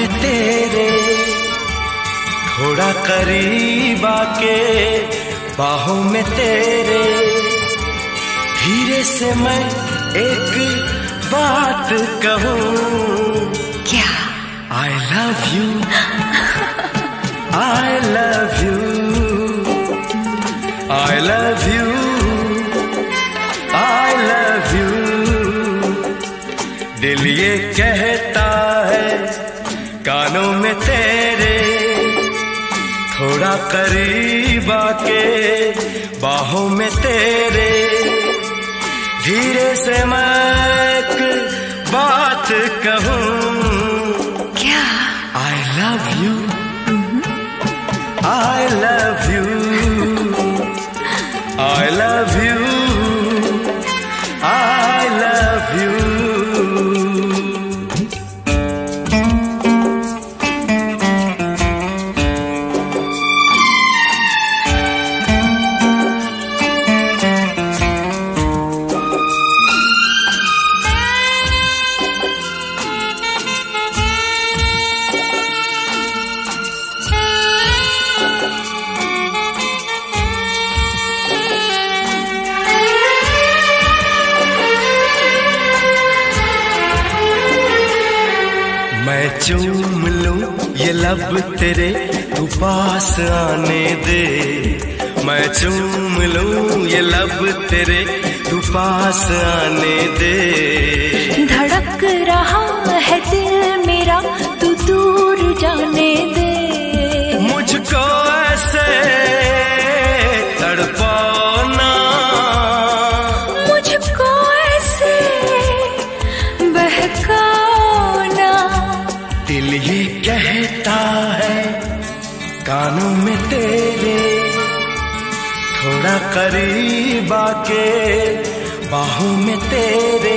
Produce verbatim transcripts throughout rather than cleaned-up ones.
तेरे, थोड़ा करीब आके बाहों में तेरे, धीरे से मैं एक बात कहूँ। क्या? I love you, I love you, I love you, I love you। दिल ये कहता है कानों में तेरे, थोड़ा करीब आके बाहों में तेरे, धीरे से मैं एक बात कहूँ। क्या? I love you, I love you, I love you, I love you। मैं चूम लूं ये लब तेरे, तू पास आने दे। मैं चूम लूं ये लब तेरे, तू पास आने दे। धड़क रहा है दिल मेरा, तू दूर जाने दे। मुझको ऐसे तड़पाओ ना, मुझको ऐसे बहकाओ ना। दिल ये कहता है कानों में तेरे, थोड़ा करीब आके बाहों में तेरे,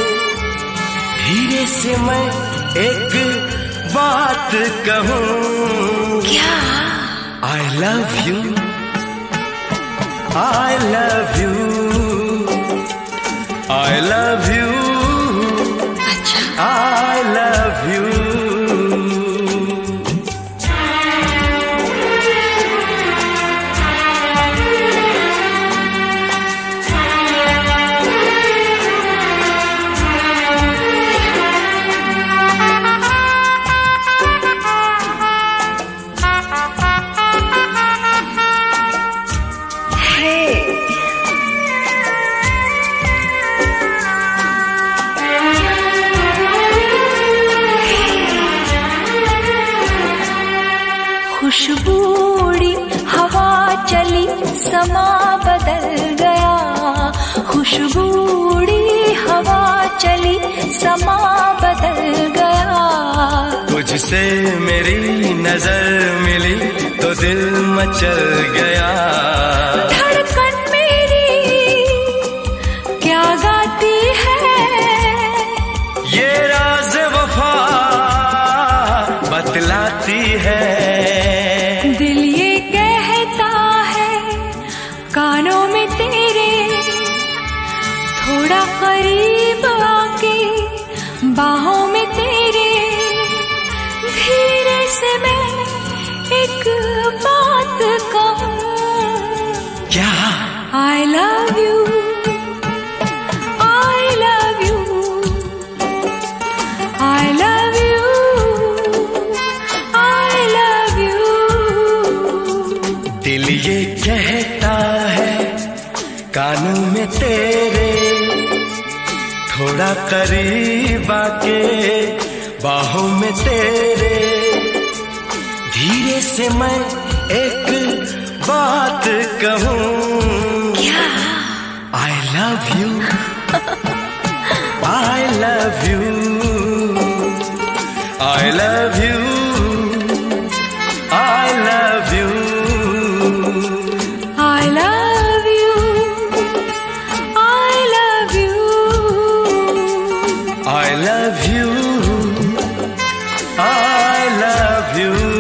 धीरे से मैं एक बात कहूँ। क्या? I love you, I love you, I love you, अच्छा। I love you। खुशबूड़ी हवा चली, समा बदल गया। खुशबूड़ी हवा चली, समा बदल गया। तुझसे मेरी नजर मिली तो दिल मचल गया। धड़कन मेरी क्या गाती है, ये राज वफा बतलाती है। दिल ये कहता है कानों में तेरे, थोड़ा करीब आके बाहों में तेरे, धीरे से मैं एक बात कहूँ। क्या? I love you, I love you, I love you, I love you। दिल ये कहता है कानों में तेरे, थोड़ा करीब आके बाहों में तेरे, धीरे से मैं एक बात कहूँ। क्या? I love you, I love you, I love you, I love you, I love you, I love you, I love you, I love you।